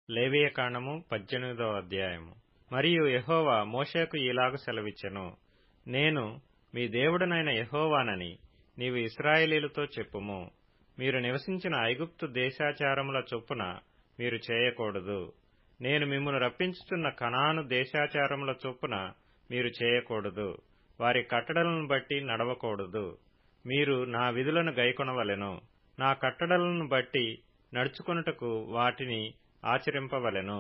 లేవియకాండము 18వ అధ్యాయము. మరియు యెహోవా మోషేకు ఈలాగు సెలవిచ్చెను, నేను మీ దేవుడనైన యెహోవానని నీవు ఇశ్రాయేలీయులతో చెప్పుము. మీరు నివసించిన ఐగుప్తు దేశాచారముల చొప్పున మీరు చేయకూడదు. నేను మిమ్మును రప్పించుచున్న కనాను దేశాచారముల చొప్పున మీరు చేయకూడదు. వారి కట్టడలను బట్టి నడవకూడదు. మీరు నా విధులను గైకొనవలెను. నా కట్టడలను బట్టి నడుచుకొనుటకు వాటిని ఆచరింపవలెను.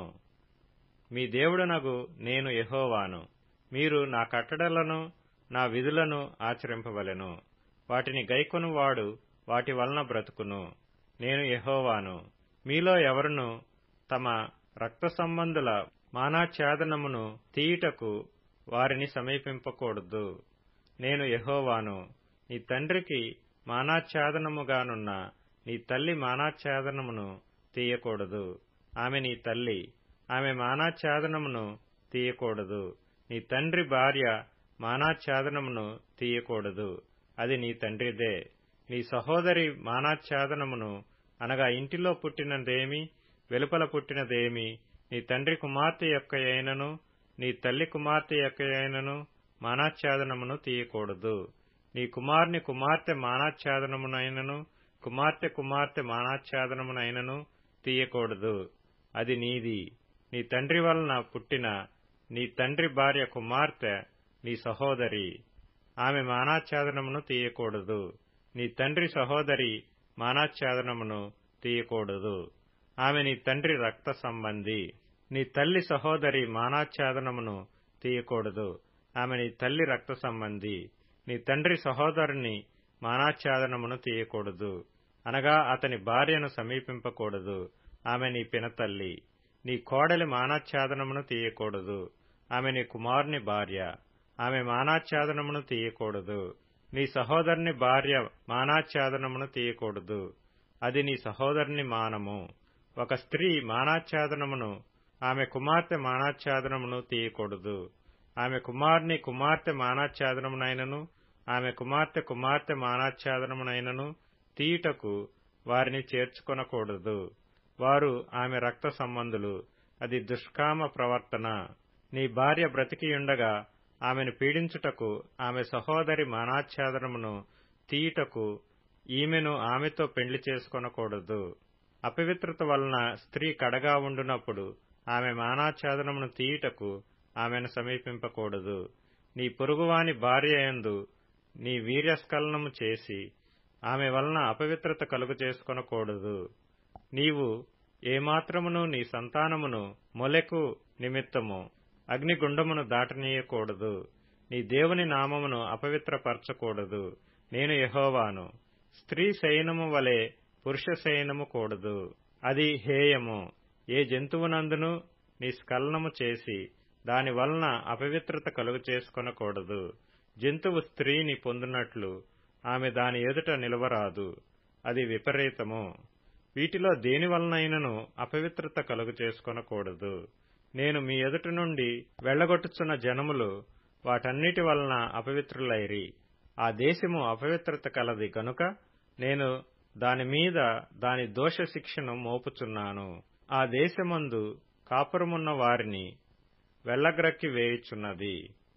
మీ దేవుడనగు నేను యెహోవాను. మీరు నా కట్టడలను నా విధులను ఆచరింపవలెను. వాటిని గైకొనువాడు వాటి వలన బ్రతుకును. నేను యెహోవాను. మీలో ఎవరును తమ రక్త సంబంధుల మానాఛేదనమును తీయుటకు వారిని సమీపింపకూడదు. నేను యెహోవాను. నీ తండ్రికి మానాఛేదనముగానున్న నీ తల్లి మానాఛేదనమును తీయకూడదు. ఆమె నీ తల్లి. ఆమె మానాఛేదనమును తీయకూడదు. నీ తండ్రి భార్య మానాఛేదనమును తీయకూడదు. అది నీ తండ్రిదే. నీ సహోదరి మానాఛేదనమును అనగా ఇంటిలో పుట్టినదేమి వెలుపల పుట్టినదేమి నీ తండ్రి కుమార్తె యొక్కయైనను నీ తల్లి కుమార్తె యొక్కయైనను మానాఛేదనమును తీయకూడదు. నీ కుమారుని కుమార్తె మానాఛేదనమునైనను కుమార్తె కుమార్తె మానాఛేదనమునైనను తీయకూడదు. అది నీది. నీ తండ్రి వలన పుట్టిన నీ తండ్రి భార్య కుమార్తె నీ సహోదరి. ఆమె మానాఛేదనమును తీయకూడదు. నీ తండ్రి సహోదరి మానాఛేదనమును తీయకూడదు. ఆమె నీ తండ్రి రక్త సంబంధి. నీ తల్లి సహోదరి మానాఛేదనమును తీయకూడదు. ఆమె నీ తల్లి రక్త సంబంధి. నీ తండ్రి సహోదరుని మానాఛేదనమును తీయకూడదు, అనగా అతని భార్యను సమీపింపకూడదు. ఆమె నీ పినతల్లి. నీ కోడలి మానాఛేదనమును తీయకూడదు. ఆమె నీ కుమారుని భార్య. ఆమె మానాఛేదనమును తీయకూడదు. నీ సహోదరుని భార్య మానాఛేదనమును తీయకూడదు. అది నీ సహోదరుని మానము. ఒక స్త్రీ మానాఛేదనమును ఆమె కుమార్తె మానాఛేదనమును తీయకూడదు. ఆమె కుమారుని కుమార్తె మానాఛేదనమునైనను ఆమె కుమార్తె కుమార్తె మానాఛేదనమునైనను తీయుటకు వారిని చేర్చుకొనకూడదు. వారు ఆమె రక్త సంబంధులు. అది దుష్కామ ప్రవర్తన. నీ భార్య బ్రతికియుండగా ఆమెను పీడించుటకు ఆమె సహోదరి మానాఛేదనమును తీయుటకు ఈమెను ఆమెతో పెండ్లి చేసుకొనకూడదు. అపవిత్రత వలన స్త్రీ కడగా ఉండునప్పుడు ఆమె మానాఛేదనమును తీయుటకు ఆమెను సమీపింపకూడదు. నీ పొరుగువాని భార్యయందు నీ వీర్యస్ఖలనము చేసి ఆమె వలన అపవిత్రత కలుగు చేసుకొనకూడదు. నీవు ఏమాత్రమును నీ సంతానమును మొలెకు నిమిత్తము అగ్నిగుండమును దాటనీయకూడదు. నీ దేవుని నామమును అపవిత్రపరచకూడదు. నేను యెహోవాను. స్త్రీ శయనము వలె పురుష శయనము కూడదు. అది హేయము. ఏ జంతువునందును నీ స్ఖలనము చేసి దాని వలన అపవిత్రత కలుగు చేసుకొనకూడదు. జంతువు స్త్రీని పొందునట్లు ఆమె దాని ఎదుట నిలవరాదు. అది విపరీతము. వీటిలో దేని వలనైనను అపవిత్రత కలుగు చేసుకొనకూడదు. నేను మీ ఎదుట నుండి వెళ్లగొట్టుచున్న జనములు వాటన్నిటి వలన అపవిత్రులైరి. ఆ దేశము అపవిత్రత కలది గనుక నేను దాని మీద దాని దోష శిక్షను మోపుచున్నాను. ఆ దేశమందు కాపురమున్న వారిని వెళ్లగ్రక్కి వేయుచున్నది.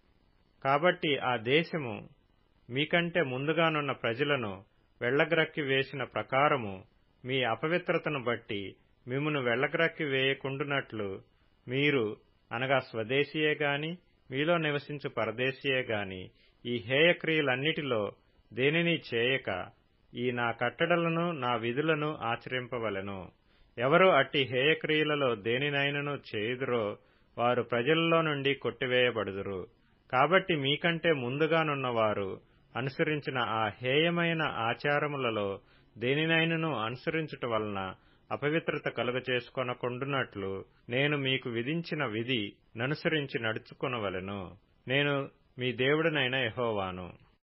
కాబట్టి ఆ దేశము మీకంటే ముందుగానున్న ప్రజలను వెళ్లగ్రక్కి వేసిన ప్రకారము మీ అపవిత్రతను బట్టి మిమ్మును వెళ్లగ్రక్కి వేయకుండునట్లు మీరు, అనగా స్వదేశీయే గాని మీలో నివసించు పరదేశీయే గాని ఈ హేయక్రియలన్నిటిలో దేనిని చేయక ఈ నా కట్టడలను నా విధులను ఆచరింపవలెను. ఎవరు అట్టి హేయక్రియలలో దేనినైనను చేయుదురో వారు ప్రజలలో నుండి కొట్టివేయబడుదురు. కాబట్టి మీకంటే ముందుగానున్నవారు అనుసరించిన ఆ హేయమైన ఆచారములలో దేనినైనను అనుసరించుట వలన అపవిత్రత కలుగచేసుకొనకుండునట్లు నేను మీకు విధించిన విధి ననుసరించి నడుచుకొనవలెను. నేను మీ దేవుడనైన యెహోవాను.